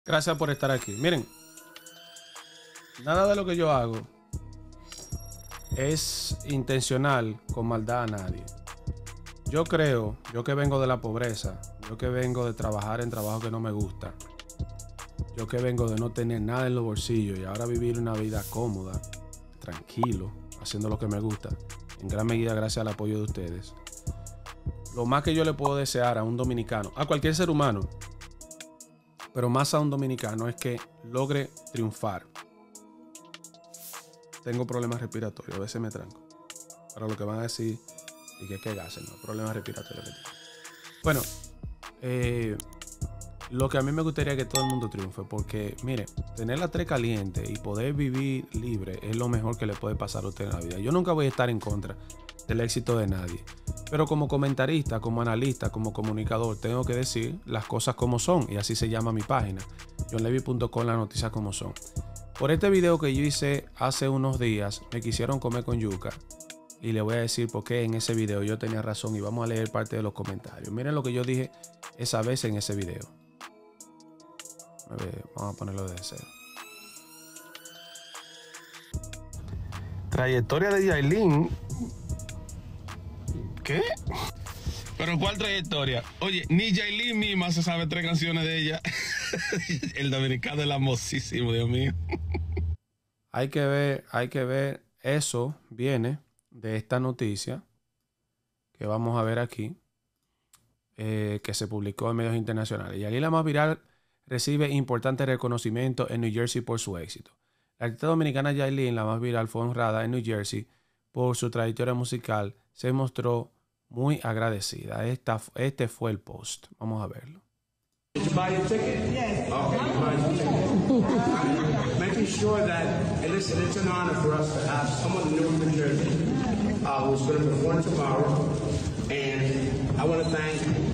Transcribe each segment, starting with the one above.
Gracias por estar aquí. Miren, nada de lo que yo hago es intencional con maldad a nadie. Yo creo, yo que vengo de la pobreza, yo que vengo de trabajar en trabajo que no me gusta, yo que vengo de no tener nada en los bolsillos y ahora vivir una vida cómoda, tranquilo, haciendo lo que me gusta, en gran medida gracias al apoyo de ustedes. Lo más que yo le puedo desear a un dominicano, a cualquier ser humano, pero más a un dominicano, es que logre triunfar. Tengo problemas respiratorios, a veces me tranco. Para lo que van a decir, y que gasen, ¿no? Problemas respiratorios. Bueno, lo que a mí me gustaría que todo el mundo triunfe, porque, mire, tener la tres caliente y poder vivir libre es lo mejor que le puede pasar a usted en la vida. Yo nunca voy a estar en contra del éxito de nadie, pero como comentarista, como analista, como comunicador, tengo que decir las cosas como son, y así se llama mi página, johnlevy.com, las noticias como son. Por este video que yo hice hace unos días, me quisieron comer con yuca, y le voy a decir por qué en ese video yo tenía razón, y vamos a leer parte de los comentarios. Miren lo que yo dije esa vez en ese video. A ver, vamos a ponerlo de cero. Trayectoria de Yailin. ¿Qué? ¿Pero cuál trayectoria? Oye, ni Yailin misma se sabe 3 canciones de ella. El dominicano es hermosísimo, Dios mío. Hay que ver. Eso viene de esta noticia que vamos a ver aquí, que se publicó en medios internacionales. Yailin, la más viral, recibe importante reconocimiento en New Jersey por su éxito. La artista dominicana Yailin, la más viral, fue honrada en New Jersey por su trayectoria musical. Se mostró muy agradecida. Este fue el post. Vamos a verlo. Did you buy your ticket? Yes. Okay, you buy your ticket. Making sure that, and listen, it's an honor for us to have someone new in New Jersey who's going to perform tomorrow. And I want to thank.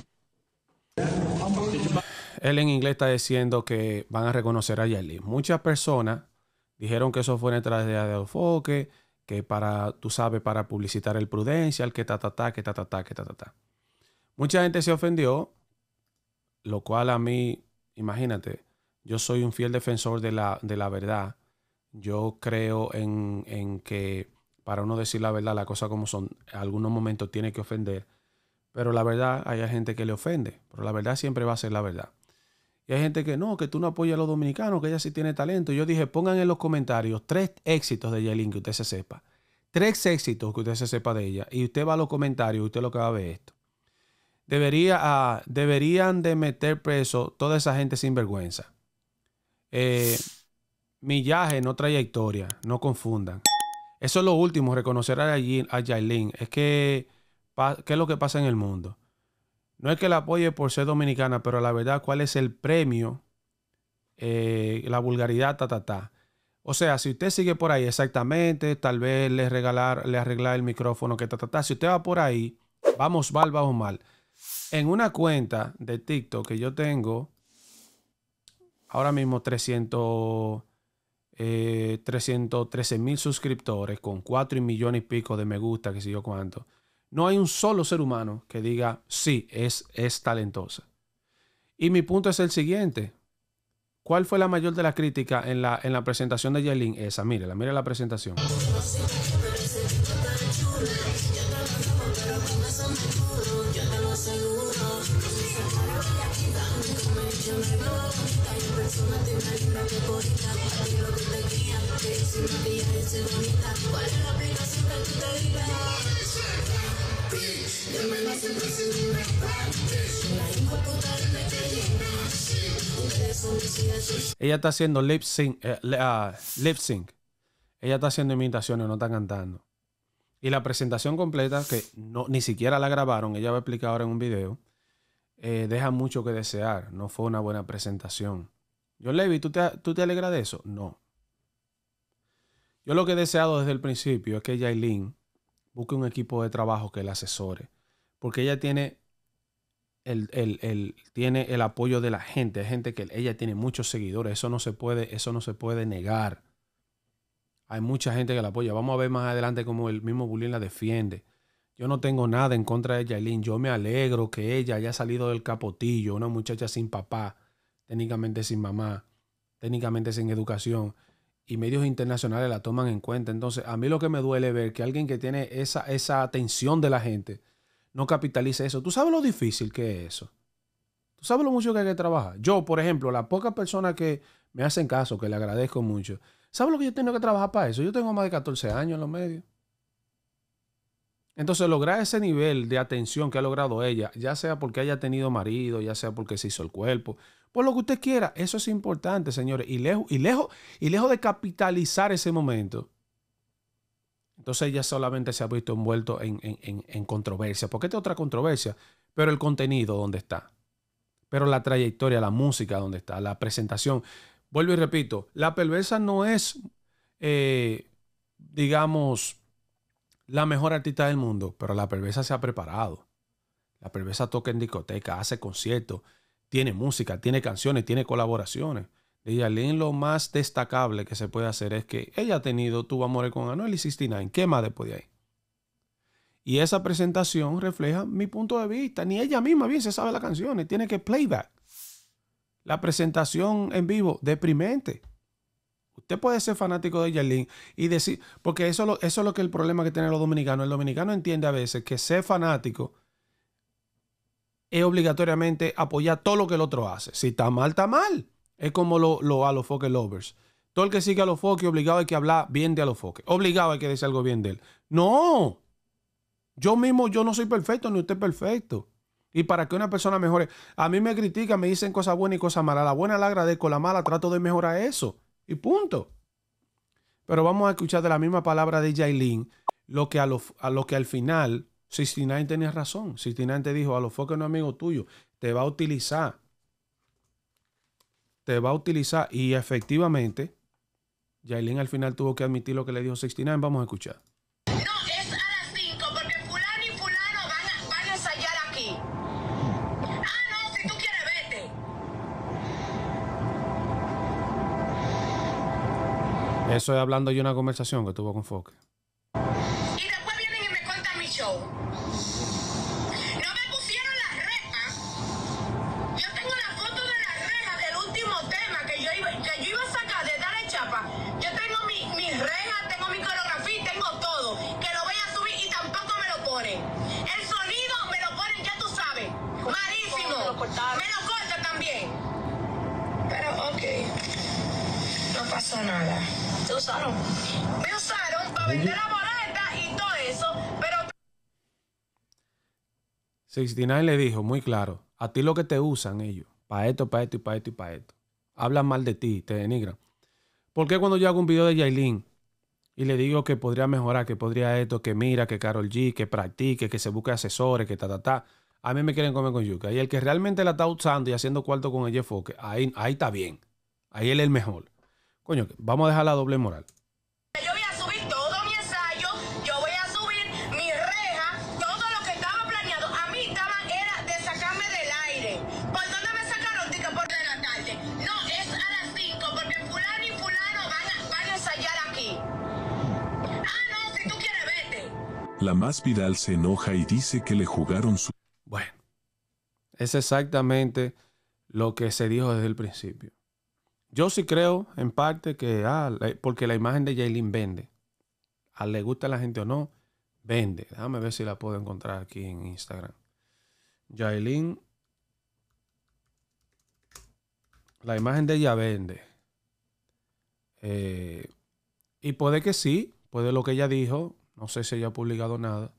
Él en inglés está diciendo que van a reconocer a Yailin. Muchas personas dijeron que eso fue una estrategia de enfoque, que para, tú sabes, para publicitar el Prudential, que ta. Mucha gente se ofendió, lo cual a mí, imagínate, yo soy un fiel defensor de la verdad. Yo creo en que para uno decir la verdad, las cosas como son, en algunos momentos tiene que ofender. Pero la verdad, hay gente que le ofende. Pero la verdad siempre va a ser la verdad. Y hay gente que no, que tú no apoyas a los dominicanos, que ella sí tiene talento. Yo dije, pongan en los comentarios 3 éxitos de Yailin que usted se sepa. 3 éxitos que usted se sepa de ella. Y usted va a los comentarios y usted lo que va a ver esto. Deberían de meter preso toda esa gente sin vergüenza. Millaje, no trayectoria. No confundan. Eso es lo último, reconocer a Yailin. Es que, ¿qué es lo que pasa en el mundo? No es que la apoye por ser dominicana, pero la verdad, ¿cuál es el premio? La vulgaridad, O sea, si usted sigue por ahí, exactamente, tal vez le arreglar el micrófono, que Si usted va por ahí, vamos mal. En una cuenta de TikTok que yo tengo, ahora mismo 313,000 suscriptores, con 4 millones y pico de me gusta, que sé yo cuánto. No hay un solo ser humano que diga, sí, es talentosa. Y mi punto es el siguiente. ¿Cuál fue la mayor de las críticas en la presentación de Yailin? Esa, mírela la presentación. Ella está haciendo lip sync. Ella está haciendo imitaciones, no está cantando. Y la presentación completa, que ni siquiera la grabaron, ella va a explicar ahora en un video, deja mucho que desear. No fue una buena presentación. John Levy, ¿tú te alegras de eso? No. Yo lo que he deseado desde el principio es que Yailin busque un equipo de trabajo que la asesore. Porque ella tiene tiene el apoyo de la gente. Hay gente que ella tiene muchos seguidores. Eso no se puede negar. Hay mucha gente que la apoya. Vamos a ver más adelante cómo el mismo Bulín la defiende. Yo no tengo nada en contra de Yailin. Yo me alegro que ella haya salido del capotillo, una muchacha sin papá, técnicamente sin mamá, técnicamente sin educación, y medios internacionales la toman en cuenta. Entonces, a mí lo que me duele es ver que alguien que tiene esa atención de la gente no capitalice eso. ¿Tú sabes lo difícil que es eso? ¿Tú sabes lo mucho que hay que trabajar? Yo, por ejemplo, las pocas personas que me hacen caso, que le agradezco mucho, ¿sabes lo que yo tengo que trabajar para eso? Yo tengo más de 14 años en los medios. Entonces, lograr ese nivel de atención que ha logrado ella, ya sea porque haya tenido marido, ya sea porque se hizo el cuerpo, por lo que usted quiera, eso es importante, señores. Y lejos de capitalizar ese momento, entonces ella solamente se ha visto envuelto en controversia. Porque esta es otra controversia, pero el contenido, ¿dónde está? Pero la trayectoria, la música, ¿dónde está? La presentación. Vuelvo y repito, la perversa no es, digamos, la mejor artista del mundo, pero la perversa se ha preparado. La perversa toca en discoteca, hace conciertos, tiene música, tiene canciones, tiene colaboraciones. De Yailin lo más destacable que se puede hacer es que ella tuvo amores con Anuel y 69. ¿Qué más después de ahí? Y esa presentación refleja mi punto de vista. Ni ella misma bien se sabe las canciones, tiene que playback. La presentación en vivo, deprimente. Usted puede ser fanático de Yailin y decir, porque eso es lo que el problema que tienen los dominicanos. El dominicano entiende a veces que ser fanático es obligatoriamente apoyar todo lo que el otro hace. Si está mal, está mal. Es como a los Foque Lovers. Todo el que sigue a los Foque, obligado hay que hablar bien de a los Foque. Obligado hay que decir algo bien de él. No. Yo no soy perfecto, ni usted es perfecto. Y para que una persona mejore, a mí me critican, me dicen cosas buenas y cosas malas. La buena la agradezco, la mala trato de mejorar eso. Y punto. Pero vamos a escuchar de la misma palabra de Yailin lo que al final 69 tenía razón. 69 te dijo, a los Foque no es amigo tuyo, te va a utilizar. Te va a utilizar. Y efectivamente, Yailin al final tuvo que admitir lo que le dijo 69. Vamos a escuchar. No, es a las 5 porque fulano y fulano van a ensayar aquí. Ah, no, si tú quieres, vete. Eso es hablando de una conversación que tuvo con Foque. Y después vienen y me cuentan mi show. No me pusieron las rejas. Yo tengo la foto de las rejas del último tema que yo iba a sacar de Dale Chapa. Yo tengo mis rejas, tengo mi coreografía, tengo todo. Que lo voy a subir y tampoco me lo ponen. El sonido me lo ponen, ya tú sabes. Malísimo. Me lo cortan también. Pero ok. No pasó nada. Te usaron. Me usaron para vender la boleta y todo eso, pero 69 le dijo muy claro, a ti lo que te usan ellos, para esto, para esto y para esto y para esto. Hablan mal de ti, te denigran. ¿Por qué cuando yo hago un video de Yailin y le digo que podría mejorar, que podría esto, que mira, que Karol G, que practique, que se busque asesores, que a mí me quieren comer con yuca? Y el que realmente la está usando y haciendo cuarto con ella Foque, ahí está bien. Ahí él es el mejor. Coño, vamos a dejar la doble moral. yo voy a subir todo mi ensayo, yo voy a subir mi reja, todo lo que estaba planeado. A mí era de sacarme del aire. ¿Por dónde me sacaron? Dice por de la tarde. No, es a las 5 porque fulano y fulano van a ensayar aquí. Ah, no, si tú quieres, vete. La más viral se enoja y dice que le jugaron su... Bueno, es exactamente lo que se dijo desde el principio. Yo sí creo, en parte, que porque la imagen de Yailin vende. A le gusta a la gente o no, vende. Déjame ver si la puedo encontrar aquí en Instagram. Yailin, la imagen de ella vende. Y puede que sí, puede lo que ella dijo. No sé si ella ha publicado nada.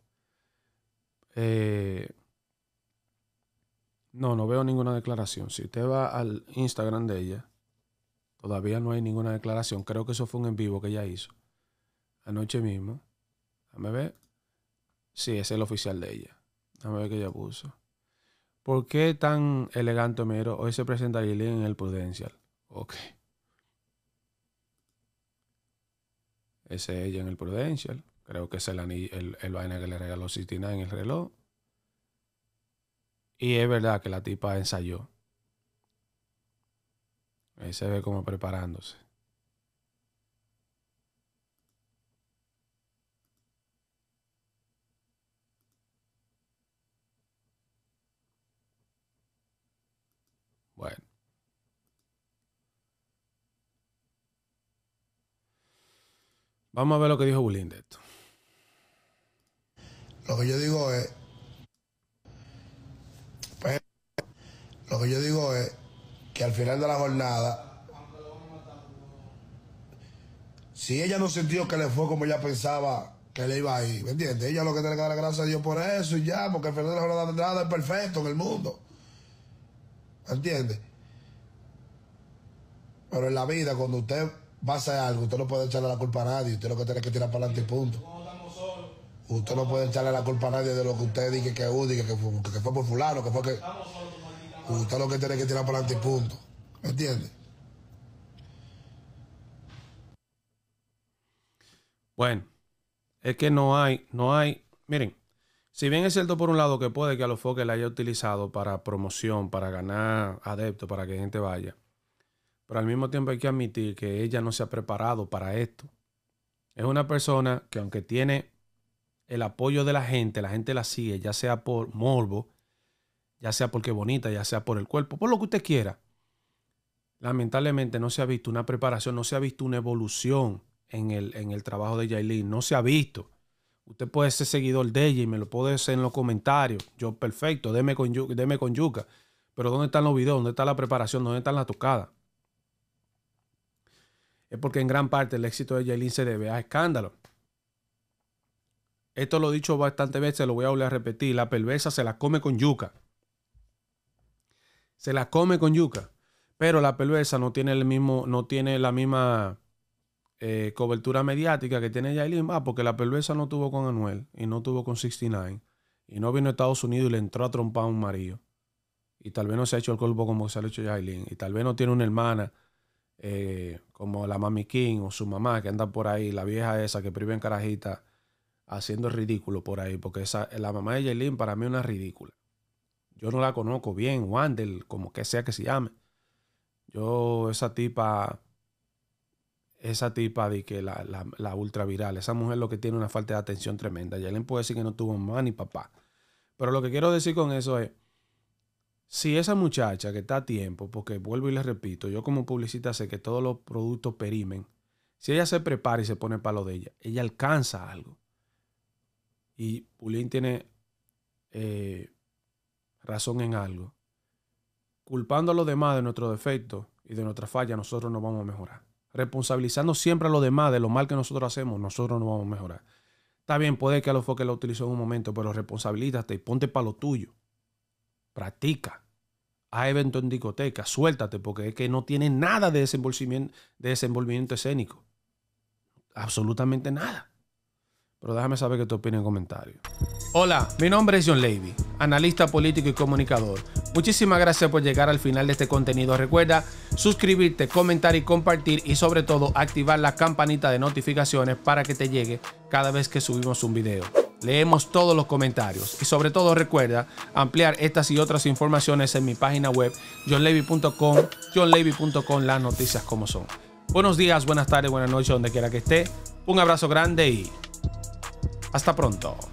No veo ninguna declaración. Si usted va al Instagram de ella, todavía no hay ninguna declaración. Creo que eso fue un en vivo que ella hizo anoche mismo. Déjame ver. Sí, es el oficial de ella. Déjame ver qué ella puso. ¿Por qué tan elegante, Mero? Hoy se presenta Yailin en el Prudential. Ok. Ese es ella en el Prudential. Creo que es el vaina que le regaló 69 en el reloj. Y es verdad que la tipa ensayó. Ahí se ve como preparándose. Bueno. Vamos a ver lo que dijo Bulín de esto. Lo que yo digo es, pues, que al final de la jornada, si ella no sintió que le fue como ella pensaba que le iba a ir, ¿me entiendes? Ella lo que tiene que dar gracias a Dios por eso y ya, porque al final de la jornada nada es perfecto en el mundo, ¿me entiendes? Pero en la vida, cuando usted va a hacer algo, usted no puede echarle la culpa a nadie, usted lo que tiene que tirar para adelante y punto. Usted no puede echarle la culpa a nadie de lo que usted diga que fue por fulano, que fue que... Usted lo que tiene que tirar para adelante y punto. ¿Me entiende? Bueno, es que no hay... Miren, si bien es cierto por un lado que puede que Alofoque la haya utilizado para promoción, para ganar adeptos, para que gente vaya, pero al mismo tiempo hay que admitir que ella no se ha preparado para esto. Es una persona que aunque tiene el apoyo de la gente la sigue, ya sea por morbo, ya sea porque es bonita, ya sea por el cuerpo, por lo que usted quiera. Lamentablemente no se ha visto una preparación, no se ha visto una evolución en el trabajo de Yailin, no se ha visto. Usted puede ser seguidor de ella y me lo puede hacer en los comentarios. Yo, perfecto, deme con yuca. Pero ¿dónde están los videos? ¿Dónde está la preparación? ¿Dónde están las tocadas? Es porque en gran parte el éxito de Yailin se debe a escándalos. Esto lo he dicho bastantes veces, lo voy a volver a repetir. La perversa se la come con yuca. Se la come con yuca. Pero la perversa no tiene la misma cobertura mediática que tiene Yailin. Porque la perversa no tuvo con Anuel y no tuvo con 69. Y no vino a Estados Unidos y le entró a trompar a un marido. Y tal vez no se ha hecho el cuerpo como se ha hecho Yailin. Y tal vez no tiene una hermana como la Mami King o su mamá que anda por ahí. La vieja esa que priva en carajita haciendo el ridículo por ahí. Porque la mamá de Yailin para mí es una ridícula. Yo no la conozco bien, Wandel, como que sea que se llame. Yo, esa tipa de que la ultra viral, esa mujer lo que tiene una falta de atención tremenda. Yailin puede decir que no tuvo mamá ni papá. Pero lo que quiero decir con eso es, si esa muchacha que está a tiempo, porque vuelvo y les repito, yo como publicista sé que todos los productos perimen. Si ella se prepara y se pone para lo de ella alcanza algo. Y Bulín tiene razón en algo. Culpando a los demás de nuestros defectos y de nuestra falla, nosotros no vamos a mejorar. Responsabilizando siempre a los demás de lo mal que nosotros hacemos, nosotros no vamos a mejorar. Está bien, puede que Alofoque la utilizó en un momento, pero responsabilízate y ponte para lo tuyo. Practica. Haz eventos en discoteca, suéltate, porque es que no tiene nada de desenvolvimiento escénico. Absolutamente nada. Pero déjame saber qué te opinas en comentarios. Hola, mi nombre es John Levy, analista político y comunicador. Muchísimas gracias por llegar al final de este contenido. Recuerda suscribirte, comentar y compartir y sobre todo activar la campanita de notificaciones para que te llegue cada vez que subimos un video. Leemos todos los comentarios y sobre todo recuerda ampliar estas y otras informaciones en mi página web johnlevy.com, las noticias como son. Buenos días, buenas tardes, buenas noches, donde quiera que esté. Un abrazo grande y hasta pronto.